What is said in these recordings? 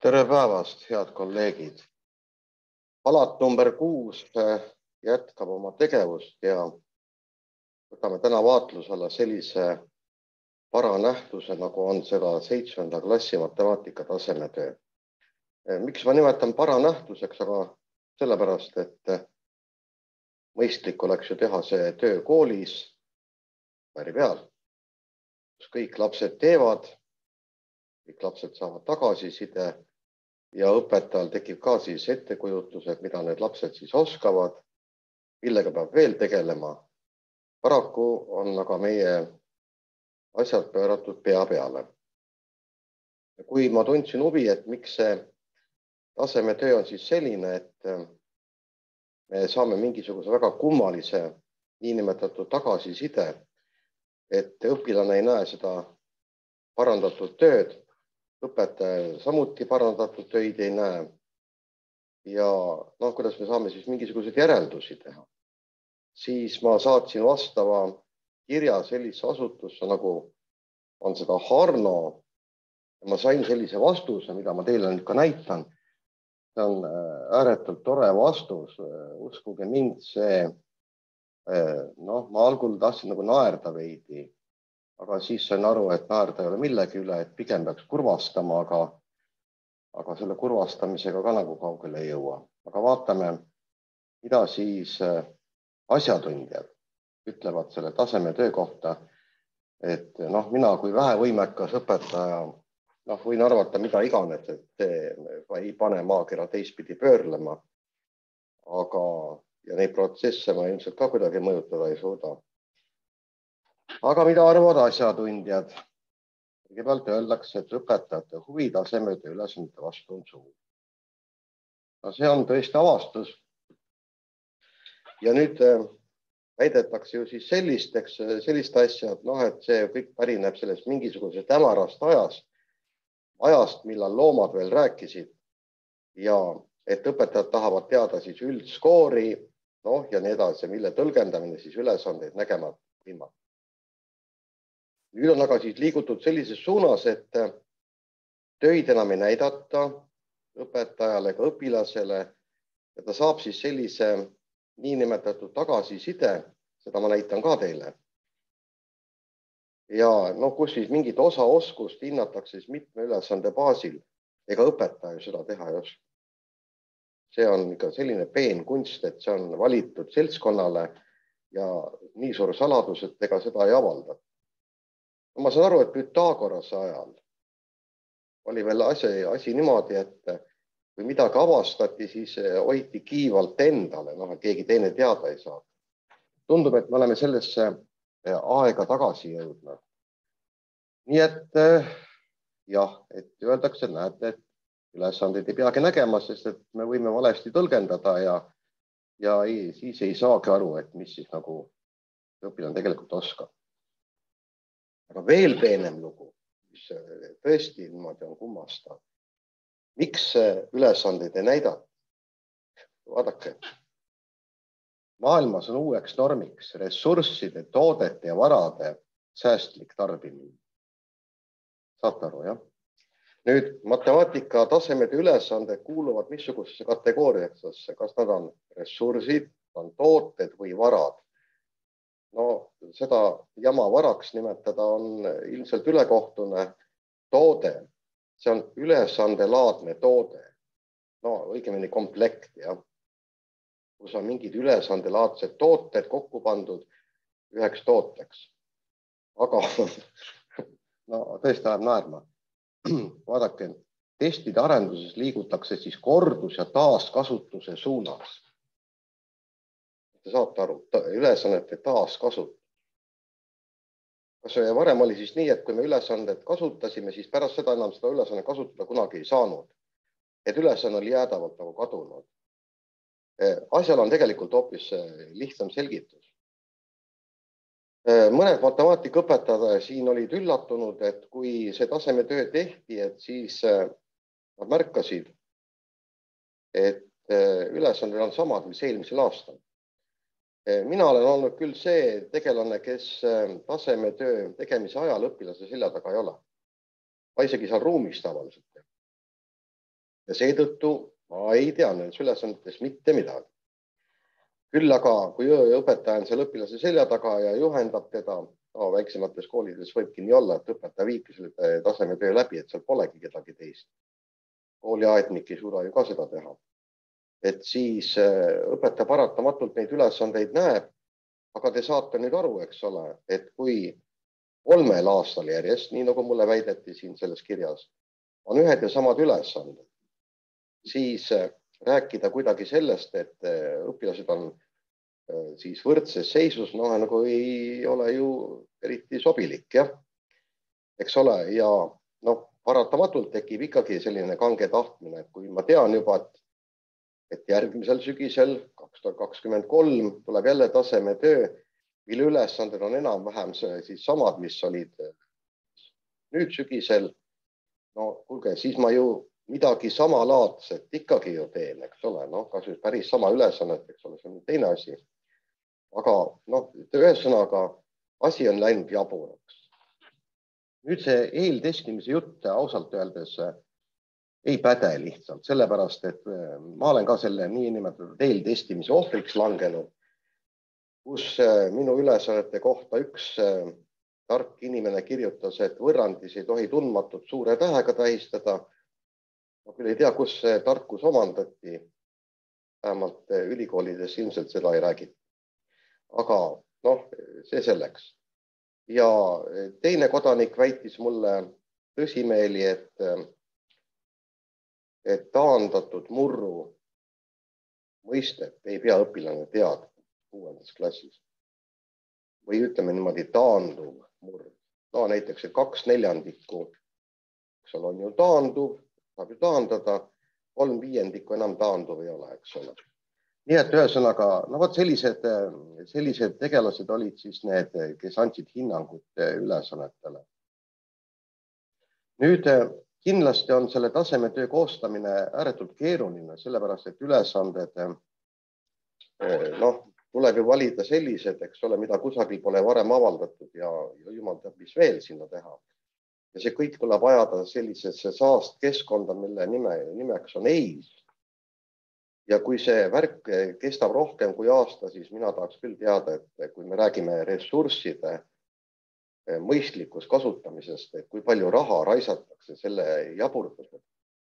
Tere päevast, head kolleegid. Palat number 6 jätkab oma tegevust ja võtame täna vaatluse alla sellise paranähtuse, nagu on seda 7. klassi matemaatika tasemetöö. Miks ma nimetan paranähtuseks, aga sellepärast, et mõistlik oleks ju teha see töö koolis, päri peal, kus kõik lapsed teevad, kõik lapsed saavad tagasiside ja õpetajal tekib ka siis ettekujutused, mida need lapsed siis oskavad, millega peab veel tegelema. Paraku on aga meie asjad pööratud pea peale. Kui ma tundsin huvi, et miks see tasemetöö on siis selline, et me saame mingisuguse väga kummalise niinimetatud tagasiside, et õpilane ei näe seda parandatud tööd, õpetaja samuti parandatud töid ei näe. Ja kuidas me saame siis mingisuguseid järeldusi teha? Siis ma saatsin vastava kirja sellise asutusse, nagu on seda Harno. Ja ma sain sellise vastuse, mida ma teile nüüd ka näitan. See on ääretult tore vastus. Uskuge mind, see, ma algul tahtsin nagu naerda veidi, aga siis sain aru, et naerda ei ole millegi üle, et pigem peaks kurvastama, aga selle kurvastamisega ka nagu kaugele ei jõua. Aga vaatame, mida siis asjatundjad ütlevad selle tasemetöö kohta, et mina kui vähevõimekas õpetaja võin arvata mida iganes, et see ei pane maakera teistpidi pöörlema, ja neid protsesse ma ilmselt ka kuidagi mõjutada ei suuda. Aga mida arvavad asjatundjad? Kõigepealt öeldakse, et õpetajate huvi tasemetöö ülesannete vastu on suur. See on tõesti avastus. Ja nüüd väidetakse ju siis sellist asja, et see kõik pärineb sellest mingisugusest hämarast ajast, millal loomad veel rääkisid ja et õpetajad tahavad teada siis üldskoori, ja nii edasi, mille tõlgendamine siis ülesandeid nägema ilma. Nüüd on aga siis liigutud sellises suunas, et töid enam ei näidata õpetajale ega õpilasele ja ta saab siis sellise niinimetatud tagasiside, seda ma näitan ka teile. Ja kus siis mingit oskust hinnatakse siis mitme ülesande baasil, ega õpetaja seda teha ei oska. See on ikka selline peen kunst, et see on valitud seltskonnale ja nii suur saladus, et ega seda ei avalda. Ma saan aru, et Pythagorase ajal oli veel asi niimoodi, et kui midagi avastati, siis hoiti kiivalt endale, keegi teine teada ei saa. Tundub, et me oleme sellesse aega tagasi jõudnud. Nii et et öeldakse, näete, et ülesandeid ei peagi nägema, sest et me võime valesti tõlgendada ja siis ei saagi aru, et mis siis nagu õpilane tegelikult oskab. Aga veel peenem lugu, mis tõesti niimoodi on kummastav. Miks ülesandeid ei näidata? Vaadake, maailmas on uueks normiks ressursside, toodete ja varade säästlik tarbimine. Saate aru, jah? Nüüd matemaatika tasemede ülesanded kuuluvad missugusesse kategooriasse, kas nad on ressursid, on tooted või varad. Seda jama varaks nimetada on ilmselt ülekohtune toode. See on ülesandelaadne toode. Õigemini komplekt, jah. Kus on mingid ülesandelaadsed tooted kokku pandud üheks tooteks. Aga tõesti ajab naerma. Vaadake, testide arenduses liigutakse siis kordus- ja taaskasutuse suunas. Te saate aru, ülesannete taaskasutus. Kas varem oli siis nii, et kui me ülesandet kasutasime, siis pärast seda enam seda ülesannet kasutada kunagi ei saanud. Et ülesanne oli jäädavalt nagu kadunud. Asjal on tegelikult hoopis lihtsam selgitus. Mõned matemaatikaõpetajad siin olid üllatunud, et kui see tasemetöö tehti, et siis nad märkasid, et ülesanded on samad, mis eelmisel aastal. Mina olen olnud küll see tegelane, kes tasemetöö tegemise ajal õpilase selja taga ei ole. Ma isegi seal ruumis tavaliselt. ja seetõttu ma ei tea nendes ülesannetes mitte midagi. Küll aga, kui õpetaja on seal õpilase selja taga ja juhendab teda, väiksemates koolides võibki nii olla, et õpetaja viibki selle tasemetöö läbi, et seal polegi kedagi teist. Kooliaednik ei suuda ju ka seda teha. Et siis õpetaja paratamatult neid ülesandeid näeb, aga te saate nüüd aru, eks ole, et kui 3 aastal järjest, nii nagu mulle väideti siin selles kirjas, on ühed ja samad ülesanded, siis rääkida kuidagi sellest, et õpilased on siis võrdses seisus, nagu ei ole ju eriti sobilik, jah. Eks ole, ja paratamatult tekib ikkagi selline kange tahtmine, et kui ma tean juba, et järgmisel sügisel 2023 tuleb jälle tasemetöö, mille ülesanded on enam-vähem siis samad, mis olid nüüd sügisel. No kuulge, siis ma ju midagi samalaadset ikkagi ju teen, eks ole, kas nüüd päris sama ülesannet, eks ole, see on teine asi. Aga ühesõnaga asi on läinud jaburaks. Nüüd see eeltestimise jutt ausalt öeldes ei päde lihtsalt, sellepärast, et ma olen ka selle niinimetatud eeltestimise ohvriks langenud, kus minu ülesannete kohta üks tark inimene kirjutas, et võrrandis ei tohi tundmatut suure tähega tähistada. Ma küll ei tea, kus see tarkus omandati. Vähemalt ülikoolides ilmselt seda ei räägita. Aga see selleks. Ja teine kodanik väitis mulle tõsimeeli, et taandatud murru mõistet ei pea õpilane teadma 6. klassis. Või ütleme niimoodi taanduv murr. Näiteks 2/4, seal on ju taanduv, saab ju taandada, 3/5 enam taanduv ei ole, eks ole. Nii et ühesõnaga, sellised tegelased olid siis need, kes andsid hinnangut ülesannetele. Nüüd kindlasti on selle tasemetöö koostamine ääretult keeruline, sellepärast, et ülesanded tuleb ju valida sellised, eks ole, mida kusagil pole varem avaldatud ja jumal teab, mis veel sinna teha. Ja see kõik tuleb ajada sellisesse saast keskkonda, mille nimeks on EIS. Ja kui see värk kestab rohkem kui aasta, siis mina tahaks küll teada, et kui me räägime ressursside mõistlikust kasutamisest, et kui palju raha raisatakse selle jaburdusega.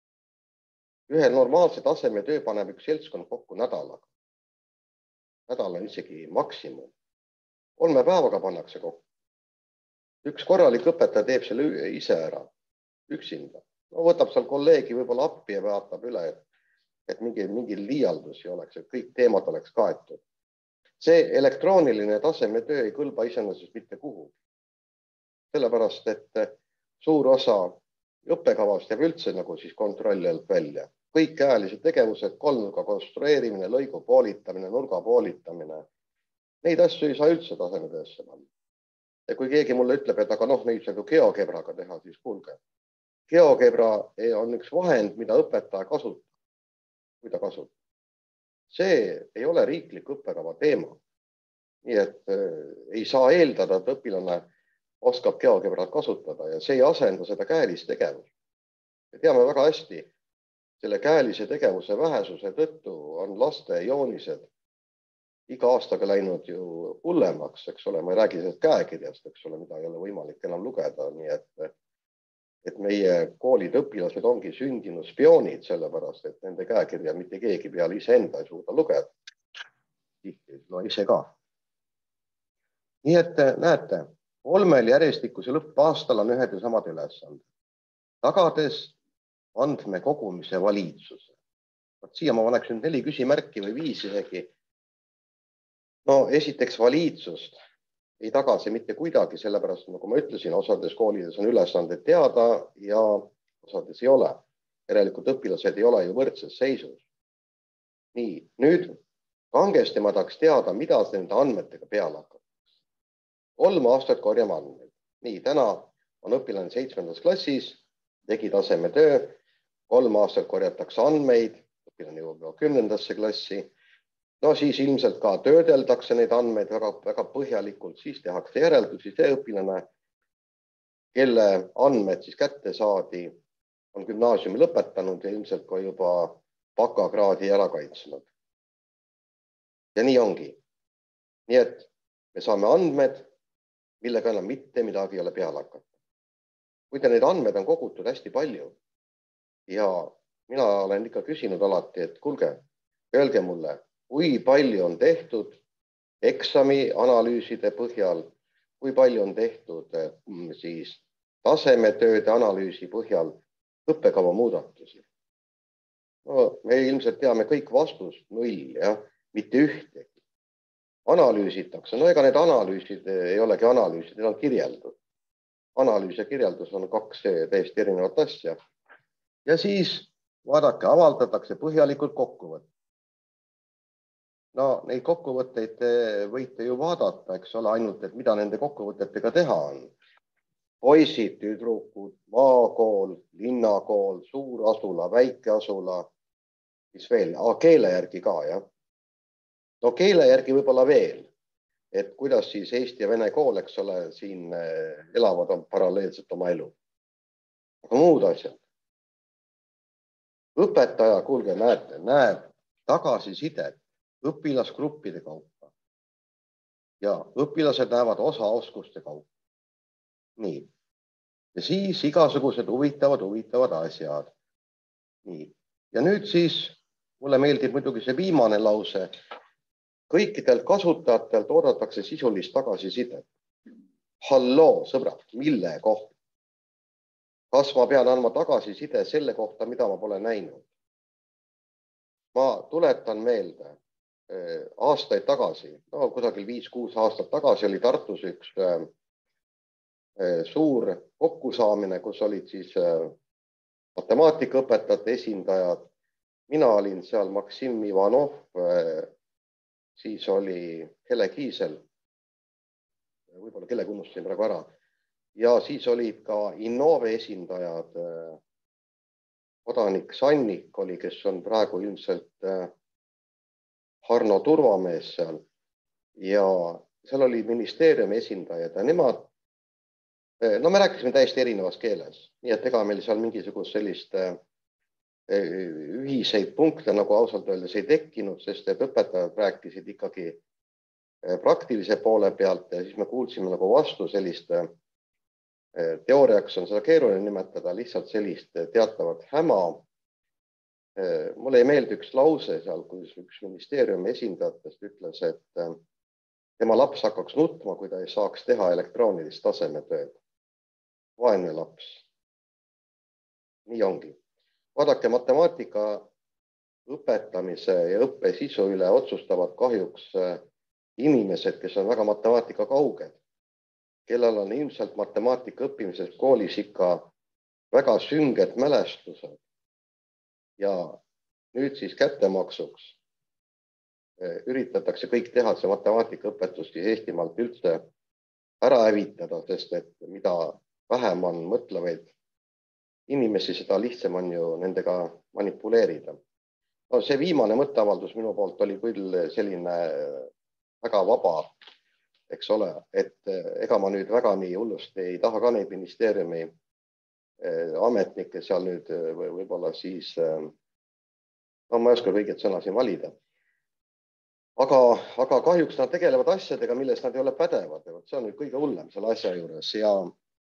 Ühe normaalse tasemetöö paneb üks seltskond kokku nädalaga. Nädal on isegi maksimum. 3 päevaga pannakse kokku. Üks korralik õpetaja teeb selle ise ära, üksinda. Võtab seal kolleegi võib-olla appi ja vaatab üle, et mingi liialdusi oleks, et kõik teemad oleks kaetud. See elektrooniline tasemetöö ei kõlba iseenesest mitte kuhugi. Sellepärast, et suur osa õppekavast jääb üldse nagu siis kontrolli alt välja. Kõik käelised tegevused, kolmnurga konstrueerimine, lõigu poolitamine, nurga poolitamine, neid asju ei saa üldse tasemetöösse panna. Ja kui keegi mulle ütleb, et aga neid saab ju GeoGebraga teha, siis kuulge. GeoGebra on üks vahend, mida õpetaja kasutab, kui ta kasutab. See ei ole riiklik õppekava teema. Nii et ei saa eeldada, et õpilane oskab GeoGebrat kasutada ja see ei asenda seda käelist tegevust. Me teame väga hästi, selle käelise tegevuse vähesuse tõttu on laste joonised iga aastaga läinud ju hullemaks, eks ole, ma ei räägi sellest käekirjast, eks ole, mida ei ole võimalik enam lugeda, nii et meie koolid õpilased ongi sündinud spioonid, sellepärast, et nende käekirja mitte keegi peale iseenda ei suuda lugeda. No ise ka. Nii et näete, 3 järjestikusel õppeaastal on ühed ja samad ülesanded. Tagades andmekogumise valitsuse. Siia ma paneks nüüd 4 küsimärki või 5 isegi. Esiteks valitsust ei taga see mitte kuidagi, sellepärast nagu ma ütlesin, osades koolides on ülesanded teada ja osades ei ole. Järelikult õpilased ei ole ju võrdses seisus. Nii, nüüd kangesti ma tahaks teada, mida nende andmetega peale hakkab. 3 aastat korjame andmeid. Nii, täna on õpilane 7. klassis, tegi tasemetöö, 3 aastat korjatakse andmeid, õpilane jõuab 10. klassi. Siis ilmselt ka töödeldakse neid andmeid väga põhjalikult, siis tehakse järeldusi see õpilane, kelle andmed siis kätte saadi, on gümnaasiumi lõpetanud ja ilmselt ka juba bakakraadi ära kaitsnud. Ja nii ongi. Nii et me saame andmed, millega enam mitte midagi ei ole peale hakata. Kuid neid andmed on kogutud hästi palju ja mina olen ikka küsinud alati, et kuulge, öelge mulle, kui palju on tehtud eksami analüüside põhjal, kui palju on tehtud siis tasemetööde analüüsi põhjal õppekava muudatusi. No, me ilmselt teame kõik vastust, 0, jah, mitte ühtegi. Analüüsitakse, no ega need analüüsid ei olegi analüüsid, need on kirjeldus. Analüüs ja kirjeldus on 2 täiesti erinevat asja. Ja siis vaadake, avaldatakse põhjalikult kokkuvõtteid. No neid kokkuvõtteid võite ju vaadata, eks ole, ainult, et mida nende kokkuvõtetega teha on. Poisid, tüdrukud, maakool, linnakool, suur asula, väike asula, mis veel, keele järgi ka, jah. No keele järgi võib-olla veel, et kuidas siis Eesti ja Vene kool, eks ole, siin elavad paralleelselt oma elu. Aga muud asjad. Õpetaja, kuulge, näete, näeb tagasisidet õpilasgruppide kaupa ja õpilased näevad osa oskuste kaupa. Nii. Ja siis igasugused huvitavad asjad. Nii. Ja nüüd siis mulle meeldib muidugi see viimane lause. Kõikidelt kasutajatelt oodatakse sisulist tagasisidet. Halloo, sõbrad, mille kohta? Kas ma pean andma tagasiside selle kohta, mida ma pole näinud? Ma tuletan meelde, aastaid tagasi, no kusagil 5-6 aastat tagasi oli Tartus üks suur kokkusaamine, kus olid siis matemaatikaõpetajate esindajad. Mina olin seal Maksim Ivanov, siis oli Hele Kiisel, võib-olla kellega unustasin praegu ära. Ja siis olid ka Innove esindajad, kodanik Sannik oli, kes on praegu ilmselt Harno turvamees seal. Ja seal oli ministeeriumi esindajad ja nemad, no me rääkisime täiesti erinevas keeles, nii et ega meil seal mingisugust sellist ühiseid punkte nagu ausalt öeldes ei tekkinud, sest et õpetajad rääkisid ikkagi praktilise poole pealt ja siis me kuulsime nagu vastu sellist teooriaks on seda keeruline nimetada, lihtsalt sellist teatavat häma. Mulle ei meeldi üks lause seal, kui üks ministeeriumi esindajatest ütles, et tema laps hakkaks nutma, kui ta ei saaks teha elektroonilist tasemetööd. Vaene laps. Nii ongi. Vaadake, matemaatika õpetamise ja õppe sisu üle otsustavad kahjuks inimesed, kes on väga matemaatika kauged, kellel on ilmselt matemaatika õppimisest koolis ikka väga sünged mälestused. Ja nüüd siis kättemaksuks üritatakse kõik teha see matemaatikaõpetus Eestimaalt üldse ära hävitada, sest et mida vähem on mõtlevaid inimesi, seda lihtsam on ju nendega manipuleerida. No, see viimane mõtteavaldus minu poolt oli küll selline väga vaba, eks ole, et ega ma nüüd väga nii hullust ei taha ka neid ministeeriumi ametnikke seal nüüd võib-olla siis, no ma ei oska õiget sõna siin valida. Aga kahjuks nad tegelevad asjadega, milles nad ei ole pädevad. See on nüüd kõige hullem selle asja juures ja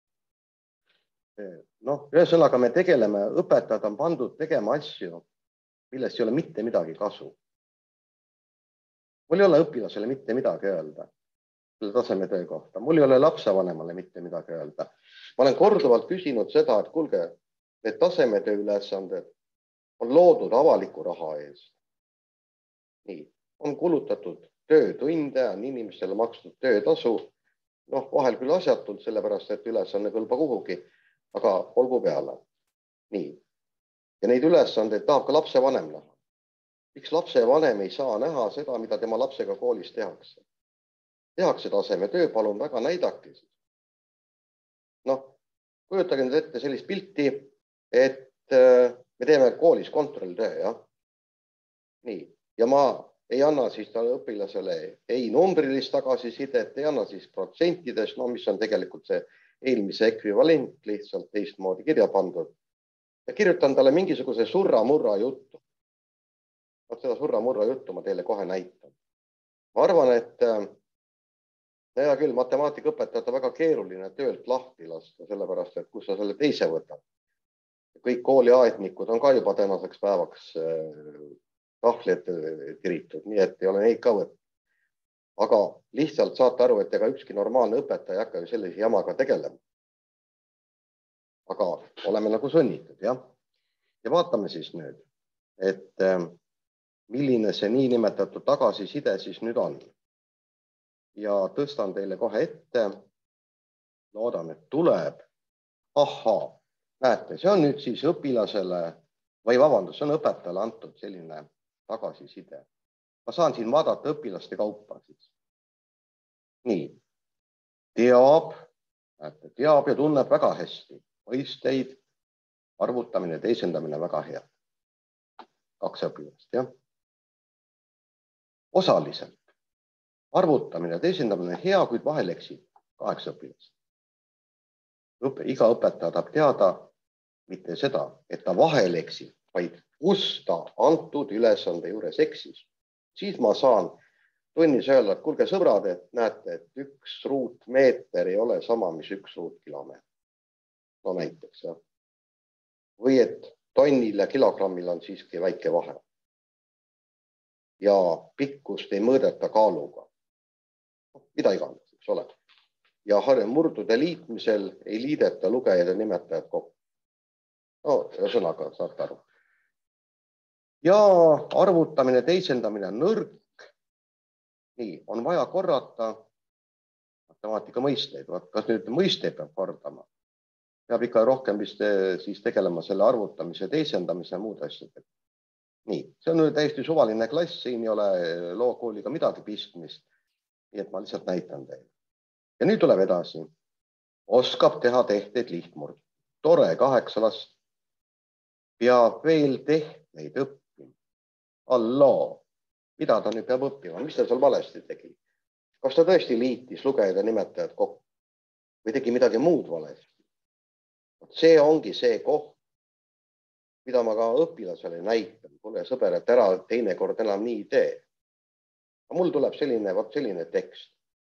noh, ühesõnaga me tegeleme, õpetajad on pandud tegema asju, millest ei ole mitte midagi kasu. Mul ei ole õpilasele mitte midagi öelda selle tasemetöö kohta. Mul ei ole lapsevanemale mitte midagi öelda. Ma olen korduvalt küsinud seda, et kuulge, need tasemetöö ülesanded on loodud avaliku raha eest. Nii, on kulutatud töötunde, on inimestele makstud töötasu. Noh, vahel küll asjatult, sellepärast, et ülesanne kõlba kuhugi, aga olgu peale. Nii. Ja neid ülesandeid tahab ka lapsevanem näha. Miks lapsevanem ei saa näha seda, mida tema lapsega koolis tehakse? Tehakse tasemetöö, palun väga näidake. Noh, kujutage nüüd ette sellist pilti, et me teeme koolis kontrolltöö, jah? Nii, ja ma ei anna siis talle õpilasele ei numbrilist tagasisidet, ei anna siis protsentidest, no mis on tegelikult see eelmise ekvivalent lihtsalt teistmoodi kirja pandud. ja kirjutan talle mingisuguse surra-murra juttu. Seda surra-murra juttu ma teile kohe näitan. Ma arvan, et hea küll, matemaatikaõpetajat on väga keeruline töölt lahti lasta, sellepärast, et kus sa selle teise võtad. Kõik kooliaednikud on ka juba tänaseks päevaks tahvli ette tiritud, nii et ei ole neid ka võtta. Aga lihtsalt saate aru, et ega ükski normaalne õpetaja ei hakka ju sellise jamaga tegelema. Aga oleme nagu sunnitud, jah. Ja vaatame siis nüüd, et milline see niinimetatud tagasiside siis nüüd on. Ja tõstan teile kohe ette. Loodan, et tuleb. Ahaa, näete, see on nüüd siis õpilasele või vabandust, see on õpetajale antud selline tagasiside. Ma saan siin vaadata õpilaste kaupa siis. Nii, teab ja tunneb väga hästi. Mõisteid, arvutamine, teisendamine väga hea. 2 õpilast, jah. Osaliselt. Arvutamine, teisendamine hea, kuid vahel eksib. 8 õpilast. Iga õpetaja tahab teada mitte seda, et ta vahel eksib, vaid kus ta antud ülesande juures eksis. Siis ma saan tunnis öelda, et kuulge sõbrad, et näete, et 1 ruutmeeter ei ole sama, mis 1 ruutkilomeeter. No näiteks, jah. Või et tonnil ja kilogrammil on siiski väike vahe. Ja pikkust ei mõõdeta kaaluga. Mida iganes, eks ole. Ja murdude liitmisel ei liideta lugejad ja nimetajad kokku. No, ühesõnaga, saate aru. Ja arvutamine, teisendamine on nõrk. Nii, on vaja korrata matemaatika mõisteid. Kas nüüd mõisteid peab kordama? Peab ikka rohkem siis tegelema selle arvutamise, teisendamise ja muud asjadega. Nii, see on nüüd täiesti suvaline klass, siin ei ole lookooliga midagi pistmist. Nii et ma lihtsalt näitan teile. Ja nüüd tuleb edasi. Oskab teha tehteid lihtmurd. Tore, 8 last. Peab veel tehteid õppima. Alloo. Mida ta nüüd peab õppima? Mis ta seal valesti tegi? Kas ta tõesti liitis lugejad ja nimetajad kokku? Või tegi midagi muud valesti? See ongi see koht, mida ma ka õpilasele näitan. Kuule sõber, et ära teinekord enam nii tee. Mul tuleb selline tekst.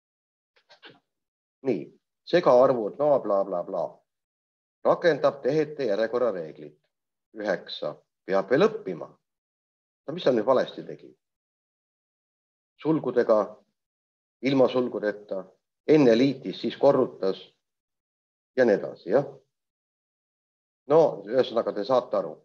Nii, segaarvud, no bla, bla, bla. Rakendab tehete järjekorra reeglit. 9. Peab veel õppima. No mis ta nüüd valesti tegi? Sulgudega, ilma sulgudeta, enne liitis, siis korrutas ja nii edasi, jah. No, ühesõnaga te saate aru.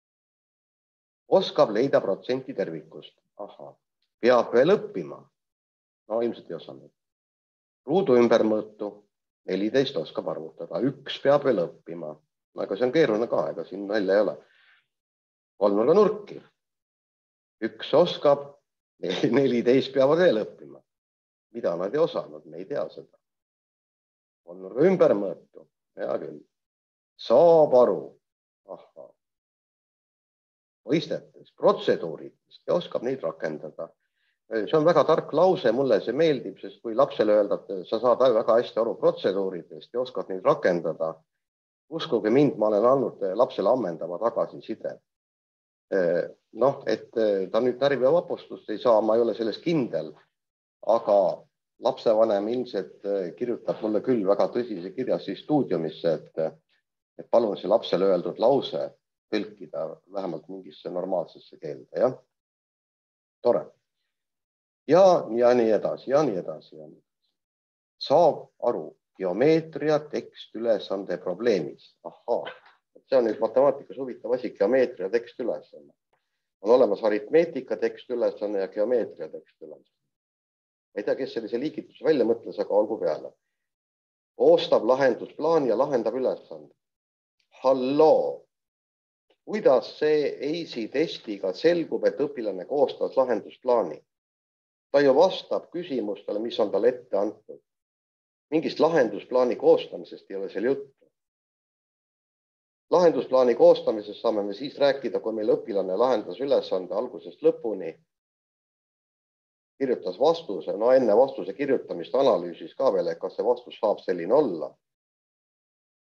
Oskab leida protsenti tervikust. Aha, peab veel õppima. No, ilmselt ei osanud. Ruudu ümbermõõtu, 14 oskab arvutada. 1 peab veel õppima. Aga see on keeruline ka, ega siin välja ei ole. 3 nurki. 1 oskab, 14 peavad veel õppima. Mida nad ei osanud, me ei tea seda. 3 ümbermõõtu, hea küll. Saab aru. Aha. Mõistetest, protseduuridest ja oskab neid rakendada. See on väga tark lause, mulle see meeldib, sest kui lapsele öelda, et sa saad väga hästi aru protseduuridest ja oskad neid rakendada, uskuge mind, ma olen andnud lapsele ammendava tagasiside. Noh, et ta nüüd närvi ja vapustust ei saa, ma ei ole selles kindel, aga lapsevanem ilmselt kirjutab mulle küll väga tõsise kirja siis stuudiumisse, et palun see lapsele öeldud lause tõlkida vähemalt mingisse normaalsesse keelde, jah? Tore. Ja nii edasi, ja nii edasi. Saab aru geomeetria tekstülesande probleemist. Ahaa, see on nüüd matemaatikas huvitav asi, geomeetria tekstülesanne. On olemas aritmeetika tekstülesanne ja geomeetria tekstülesanne. Ma ei tea, kes sellise liigituse välja mõtles, aga olgu peale. Koostab lahendusplaan ja lahendab ülesande. Halloo! Kuidas see EISi testiga selgub, et õpilane koostas lahendusplaani? Ta ju vastab küsimustele, mis on talle ette antud. Mingist lahendusplaani koostamisest ei ole seal juttu. Lahendusplaani koostamisest saame me siis rääkida, kui meil õpilane lahendas ülesande algusest lõpuni, kirjutas vastuse, no enne vastuse kirjutamist analüüsis ka veel, et kas see vastus saab selline olla.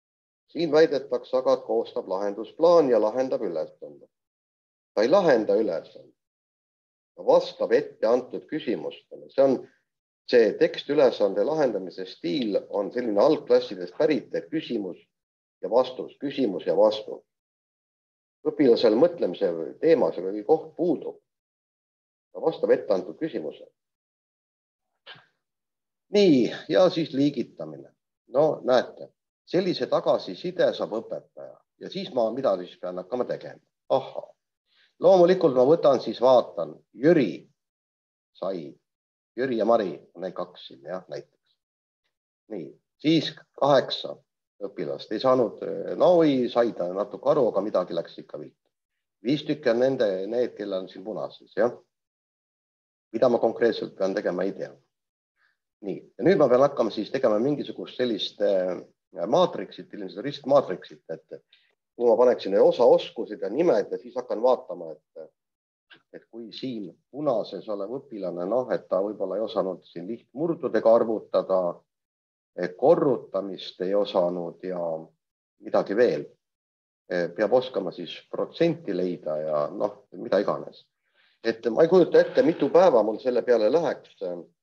siin väidetakse aga, et koostab lahendusplaan ja lahendab ülesande. Ta ei lahenda ülesande. Ta vastab ette antud küsimustele. See tekstülesande lahendamise stiil on selline algklassidest pärit küsimus ja vastus, küsimus ja vastus. Õpilasel mõtlemise teemas või koht puudub. Ta vastab ette antud küsimusele. Nii, ja siis liigitamine. No näete, sellise tagasiside saab õpetaja ja siis ma midagi pean hakkama tegema. Aha, loomulikult ma võtan siis vaatan, Jüri ja Mari, need kaks siin, jah, näiteks. Nii, siis 8 õpilast ei saanud, said natuke aru, aga midagi läks ikka viltu. 5 tükki on need, kellel on siin punases, jah. Mida ma konkreetselt pean tegema, ei tea. Nii, ja nüüd ma pean hakkama siis tegema mingisugust sellist maatriksit, ristmaatriksit, et kui ma paneksin osa oskusid ja nimed ja siis hakkan vaatama, et kui siin punases olev õpilane, et ta võib-olla ei osanud siin lihtmurdudega arvutada, korrutamist ei osanud ja midagi veel. Peab oskama siis protsenti leida ja mida iganes. Et ma ei kujuta ette, mitu päeva mul selle peale läheks.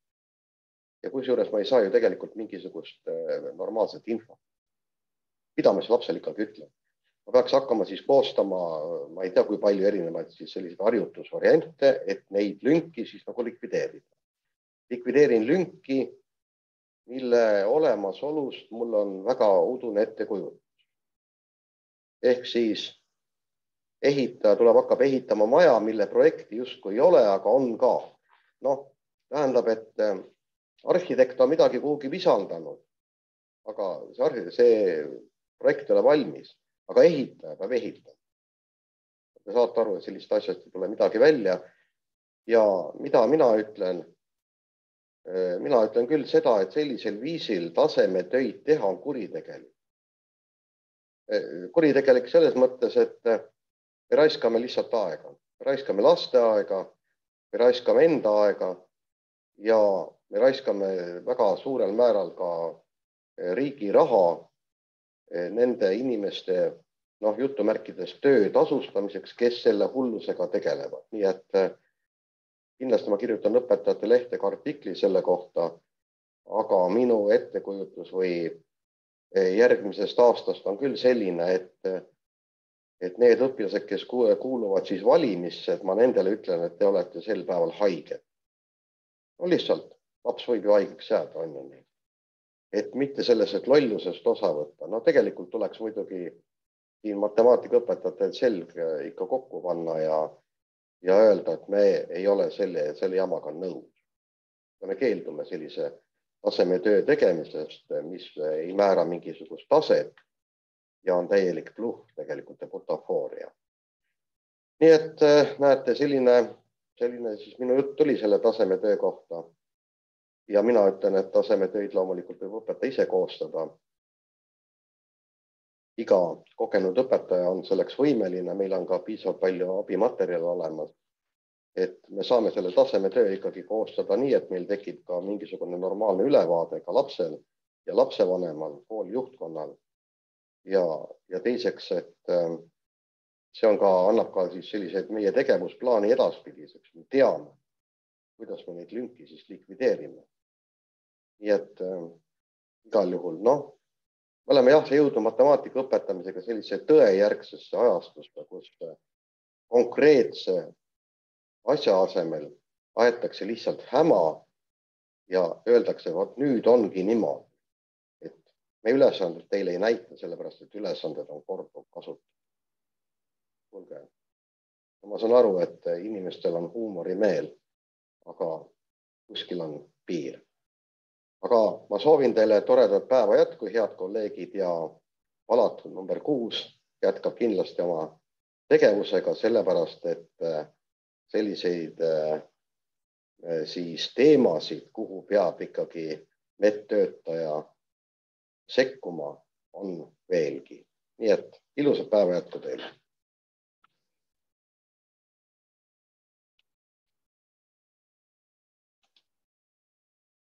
Ja kusjuures ma ei saa ju tegelikult mingisugust normaalset info. Mida ma siis lapsel ikkagi ütlen? Ma peaks hakkama siis koostama, ma ei tea, kui palju erinevaid siis selliseid harjutusvariante, et neid lünki siis nagu likvideerida. Likvideerin lünki, mille olemasolust mul on väga udune ettekujutus. Ehk siis ehitaja hakkab ehitama maja, mille projekti justkui ei ole, aga on ka. Tähendab, et arhitekt on midagi kuhugi visandanud, aga see projekt ei ole valmis, aga ehitaja peab ehitama. Te saate aru, et sellist asjast ei tule midagi välja. Ja mida mina ütlen? Mina ütlen küll seda, et sellisel viisil tasemetöid teha on kuritegelik. Kuritegelik selles mõttes, et me raiskame lihtsalt aega. Me raiskame laste aega, me raiskame enda aega ja me raiskame väga suurel määral ka riigi raha nende inimeste jutumärkides töö tasustamiseks, kes selle hullusega tegelevad. Nii et kindlasti ma kirjutan õpetajate lehtega artikli selle kohta, aga minu ettekujutus või järgmisest aastast on küll selline, et need õpilased, kes kuuluvad siis valimisse, et ma nendele ütlen, et te olete sel päeval haiged. Lihtsalt laps võib ju haigeks jääda, on ju nii. Et mitte sellest lollusest osa võtta. Tegelikult tuleks muidugi siin matemaatikaõpetajatel selg ikka kokku panna ja öelda, et me ei ole selle jamaga nõus. Me keeldume sellise tasemetöö tegemisest, mis ei määra mingisugust taset ja on täielik bluff tegelikult ja butafooria. Nii et näete, selline siis minu jutt tuli selle tasemetöö kohta. Ja mina ütlen, et tasemetöid loomulikult võib õpetaja ise koostada. Iga kogenud õpetaja on selleks võimeline, meil on ka piisavalt palju abimaterjali olemas. Et me saame selle tasemetöö ikkagi koostada nii, et meil tekib ka mingisugune normaalne ülevaade ka lapsel ja lapsevanemal, kooli juhtkonnal. Ja teiseks, et see annab ka siis selliseid meie tegevusplaani edaspidiseks. Me teame, kuidas me neid lünki siis likvideerime. Nii et igal juhul, me oleme jõudnud matemaatika õpetamisega sellise tõejärgsesse ajastusse, kus konkreetse asja asemel aetakse lihtsalt häma ja öeldakse, et nüüd ongi niimoodi. Et me ülesanded teile ei näita, sellepärast et ülesanded on korduv kasutada. Kuulge, ma saan aru, et inimestel on huumorimeel, aga kuskil on piir. Aga ma soovin teile toredat päeva jätku, head kolleegid, ja palatud number 6 jätkab kindlasti oma tegevusega, sellepärast, et selliseid siis teemasid, kuhu peab ikkagi medtöötaja sekkuma, on veelgi. Nii et ilusat päeva jätku teile.